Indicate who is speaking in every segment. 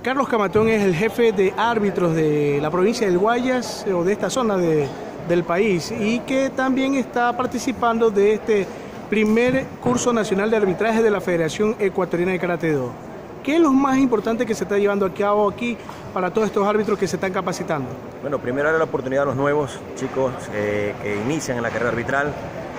Speaker 1: Carlos Camatón es el jefe de árbitros de la provincia del Guayas o de esta zona del país y que también está participando de este primer curso nacional de arbitraje de la Federación Ecuatoriana de Karate-Do. ¿Qué es lo más importante que se está llevando a cabo aquí para todos estos árbitros que se están capacitando?
Speaker 2: Bueno, primero darle la oportunidad a los nuevos chicos que inician en la carrera arbitral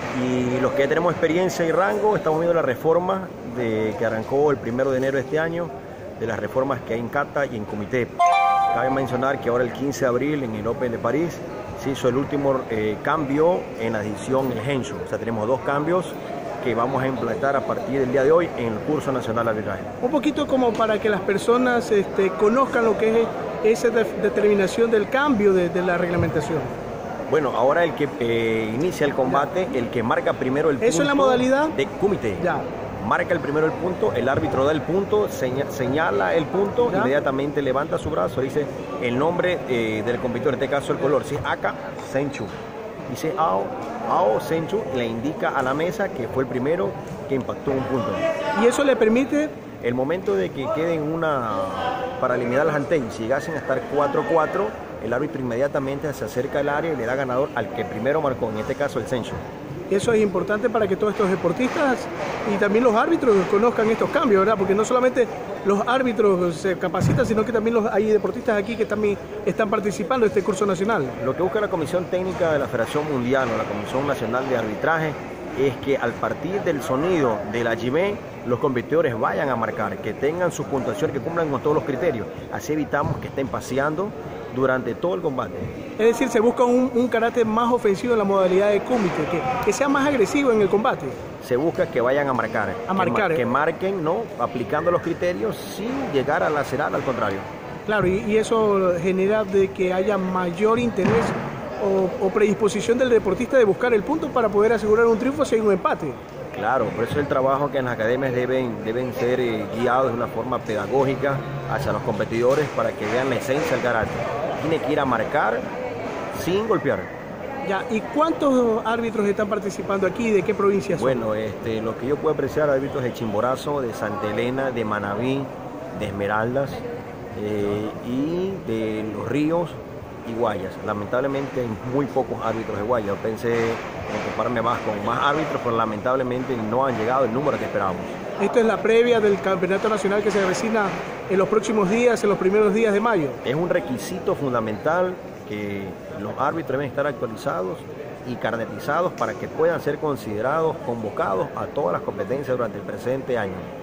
Speaker 2: y los que ya tenemos experiencia y rango. Estamos viendo la reforma que arrancó el 1 de enero de este año, de las reformas que hay en kata y en comité. Cabe mencionar que ahora el 15 de abril en el Open de París se hizo el último cambio en la decisión el Henshu. O sea, tenemos dos cambios que vamos a implementar a partir del día de hoy en el curso nacional de arbitraje.
Speaker 1: Un poquito como para que las personas conozcan lo que es esa determinación del cambio de la reglamentación.
Speaker 2: Bueno, ahora el que inicia el combate, el que marca primero el punto.
Speaker 1: ¿Eso es la modalidad?
Speaker 2: De comité.
Speaker 1: Ya.
Speaker 2: Marca el primero el punto, el árbitro da el punto, señala el punto, ¿ya? Inmediatamente levanta su brazo, dice el nombre del competidor, en este caso el color, si es Aka, Senchu. Dice Ao Senchu, le indica a la mesa que fue el primero que impactó un punto.
Speaker 1: ¿Y eso le permite?
Speaker 2: El momento de que queden para eliminar las antenas, si llegasen a estar 4-4, el árbitro inmediatamente se acerca al área y le da ganador al que primero marcó, en este caso el Senchu.
Speaker 1: Eso es importante para que todos estos deportistas y también los árbitros conozcan estos cambios, ¿verdad? Porque no solamente los árbitros se capacitan, sino que también hay deportistas aquí que también están participando de este curso nacional.
Speaker 2: Lo que busca la Comisión Técnica de la Federación Mundial o la Comisión Nacional de Arbitraje es que al partir del sonido de la jime, los competidores vayan a marcar, que tengan su puntuación, que cumplan con todos los criterios. Así evitamos que estén paseando durante todo el combate.
Speaker 1: Es decir, se busca un karate más ofensivo en la modalidad de kumite, que sea más agresivo en el combate.
Speaker 2: Se busca que vayan a marcar. Que marquen, ¿no? Aplicando los criterios sin llegar a lacerar, al contrario.
Speaker 1: Claro, y eso genera de que haya mayor interés o predisposición del deportista de buscar el punto para poder asegurar un triunfo si hay un empate.
Speaker 2: Claro, por eso el trabajo que en las academias deben ser guiados de una forma pedagógica hacia los competidores para que vean la esencia del karate. Tiene que ir a marcar sin golpear.
Speaker 1: Ya, ¿y cuántos árbitros están participando aquí? ¿De qué provincias son?
Speaker 2: Bueno, lo que yo puedo apreciar, árbitros de Chimborazo, de Santa Elena, de Manabí, de Esmeraldas y de Los Ríos y Guayas. Lamentablemente hay muy pocos árbitros de Guayas. Yo pensé en compararme más con más árbitros, pero lamentablemente no han llegado el número que esperábamos.
Speaker 1: Esto es la previa del campeonato nacional que se avecina en los próximos días, en los primeros días de mayo.
Speaker 2: Es un requisito fundamental que los árbitros deben estar actualizados y carnetizados para que puedan ser considerados, convocados a todas las competencias durante el presente año.